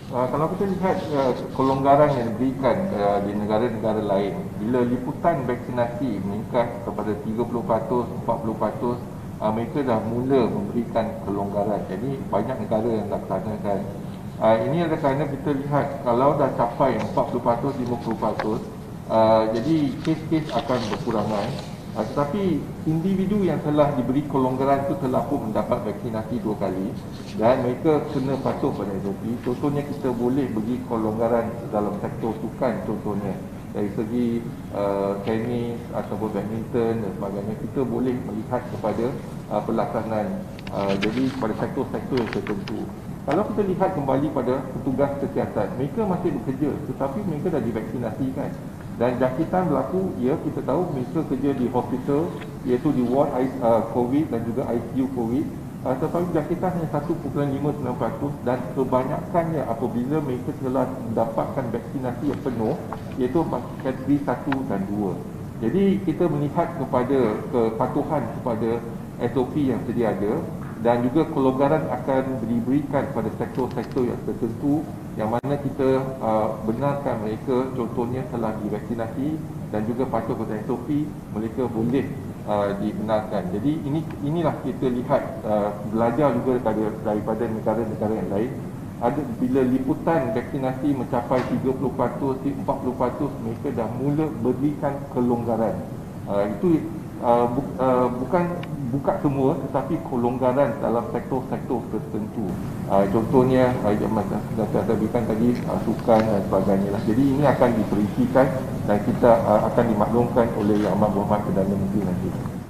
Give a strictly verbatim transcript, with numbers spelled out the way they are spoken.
Uh, kalau kita lihat uh, kelonggaran yang diberikan uh, di negara-negara lain, bila liputan vaksinasi meningkat kepada tiga puluh peratus, empat puluh peratus, uh, mereka dah mula memberikan kelonggaran. Jadi banyak negara yang dah laksanakan. Uh, ini adalah kerana kita lihat kalau dah capai empat puluh peratus, lima puluh peratus, uh, jadi kes-kes akan berkurangan. Uh, tetapi individu yang telah diberi kelonggaran itu telah pun mendapat vaksinasi dua kali dan mereka kena patuh pada S O P. Contohnya kita boleh beri kelonggaran dalam sektor sukan, contohnya dari segi uh, tenis ataupun badminton dan sebagainya, kita boleh melihat kepada uh, pelaksanaan uh, jadi pada sektor-sektor yang tertentu. Kalau kita lihat kembali pada petugas kesihatan, mereka masih bekerja tetapi mereka dah divaksinasikan. Dan jangkitan berlaku, ya kita tahu mereka kerja di hospital, iaitu di ward uh, COVID dan juga I C U COVID. Uh, tetapi jangkitan hanya satu perpuluhan lima sembilan peratus dan kebanyakannya apabila mereka telah mendapatkan vaksinasi yang penuh, iaitu kategori satu dan dua. Jadi kita melihat kepada kepatuhan kepada S O P yang sedia ada dan juga kelonggaran akan diberikan pada sektor-sektor yang tertentu yang mana kita uh, benarkan mereka contohnya telah divaksinasi dan juga patuh pada S O P, mereka boleh uh, dibenarkan. Jadi ini inilah kita lihat uh, belajar juga daripada, daripada negara-negara yang lain. Ada bila liputan vaksinasi mencapai tiga puluh peratus, empat puluh peratus, mereka dah mula berikan kelonggaran. Uh, itu uh, bu, uh, bukan buka semua tetapi kelonggaran dalam sektor-sektor tertentu. Uh, contohnya uh, yang sudah saya berikan tadi uh, sukan dan sebagainya lah. Jadi ini akan diperhatikan dan kita uh, akan dimaklumkan oleh Yang Amat Berhormat Perdana Menteri nanti.